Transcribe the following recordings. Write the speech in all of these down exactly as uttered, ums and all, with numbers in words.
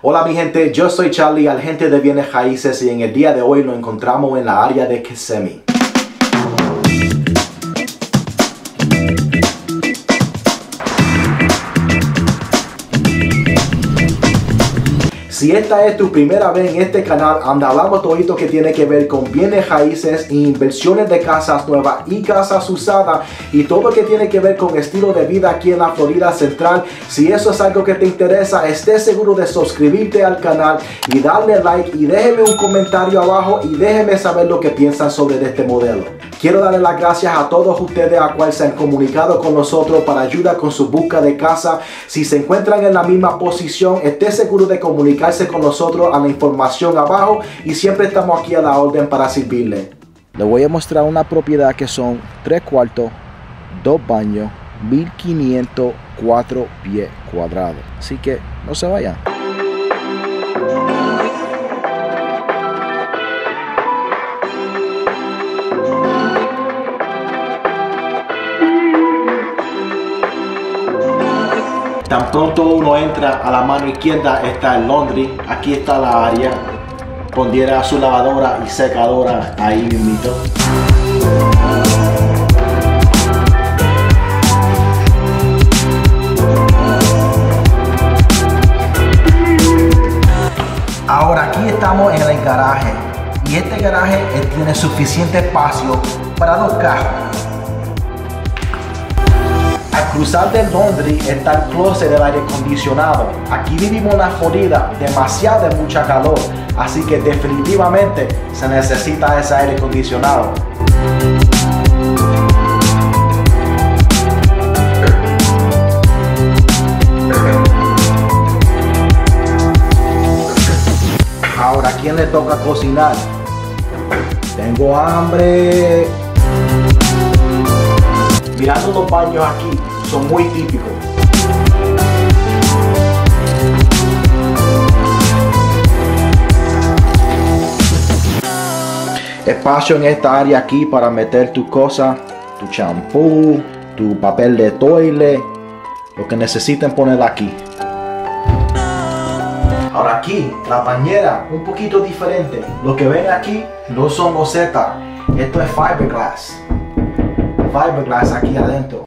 Hola mi gente, yo soy Charlie, agente de bienes raíces, y en el día de hoy nos encontramos en la área de Kissimmee. Si esta es tu primera vez en este canal, donde hablamos todo esto que tiene que ver con bienes raíces, inversiones de casas nuevas y casas usadas y todo lo que tiene que ver con estilo de vida aquí en la Florida Central. Si eso es algo que te interesa, estés seguro de suscribirte al canal y darle like y déjeme un comentario abajo y déjeme saber lo que piensan sobre este modelo. Quiero darle las gracias a todos ustedes a cuales se han comunicado con nosotros para ayuda con su búsqueda de casa. Si se encuentran en la misma posición, esté seguro de comunicarse con nosotros a la información abajo y siempre estamos aquí a la orden para servirle. Le voy a mostrar una propiedad que son tres cuartos, dos baños, mil quinientos cuatro pies cuadrados. Así que no se vayan. Tan pronto uno entra, a la mano izquierda está el laundry, aquí está la área, pondría su lavadora y secadora ahí mismito. Ahora aquí estamos en el garaje y este garaje tiene suficiente espacio para dos carros. Al cruzar del laundry está el closet del aire acondicionado. Aquí vivimos en la Florida, demasiado de mucha calor, así que definitivamente se necesita ese aire acondicionado. Ahora, ¿a quién le toca cocinar? Tengo hambre. Mirando los baños aquí, son muy típicos. Espacio en esta área aquí para meter tu cosa, tu champú, tu papel de toilet, lo que necesiten poner aquí. Ahora aquí, la bañera, un poquito diferente. Lo que ven aquí no son losetas, esto es fiberglass. Fiberglass aquí adentro.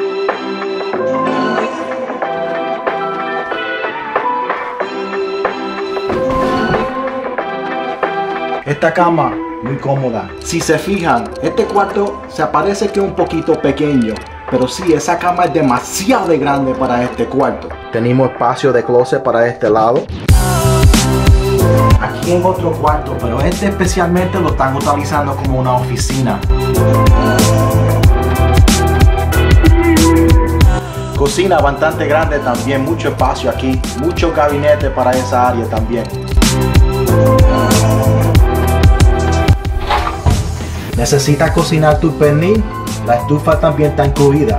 Esta cama muy cómoda. Si se fijan, este cuarto se parece que es un poquito pequeño, pero sí, esa cama es demasiado grande para este cuarto. Tenemos espacio de closet para este lado. Aquí en otro cuarto, pero este especialmente lo están utilizando como una oficina. Cocina bastante grande también, mucho espacio aquí, mucho gabinete para esa área también. ¿Necesitas cocinar tu pernil? La estufa también está incluida.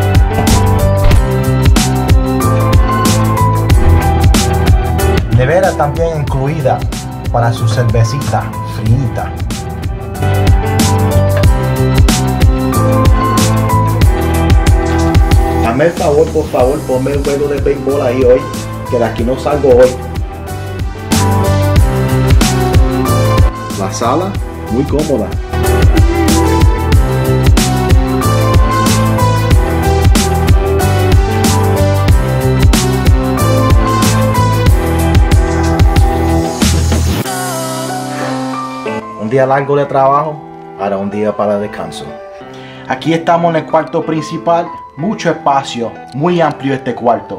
Nevera también incluida para su cervecita frita. Dame el favor, por favor, ponme el juego de béisbol ahí hoy, que de aquí no salgo hoy. La sala, muy cómoda. Un día largo de trabajo, ahora un día para descanso. Aquí estamos en el cuarto principal. Mucho espacio, muy amplio este cuarto.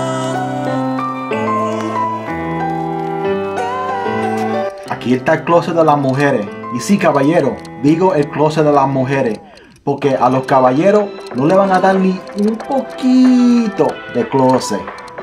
Aquí está el closet de las mujeres. Y sí, caballero, digo el closet de las mujeres, porque a los caballeros no le van a dar ni un poquito de closet.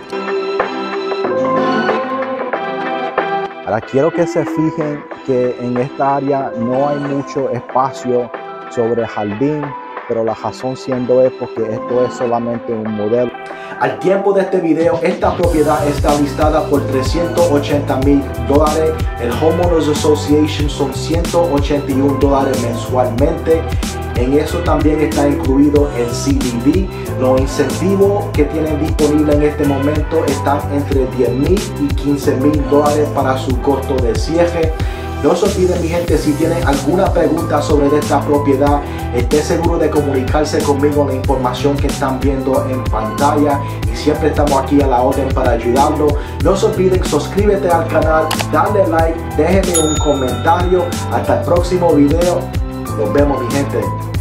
Ahora quiero que se fijen que en esta área no hay mucho espacio sobre el jardín, pero la razón siendo es porque esto es solamente un modelo. Al tiempo de este video, esta propiedad está listada por trescientos ochenta mil dólares. El Homeowners Association son ciento ochenta y un dólares mensualmente. En eso también está incluido el C D D. Los incentivos que tienen disponible en este momento están entre diez mil y quince mil dólares para su costo de cierre. No se olviden, mi gente, si tienen alguna pregunta sobre esta propiedad, esté seguro de comunicarse conmigo en la información que están viendo en pantalla y siempre estamos aquí a la orden para ayudarlo. No se olviden, suscríbete al canal, dale like, déjenme un comentario. Hasta el próximo video. Nos vemos, mi gente.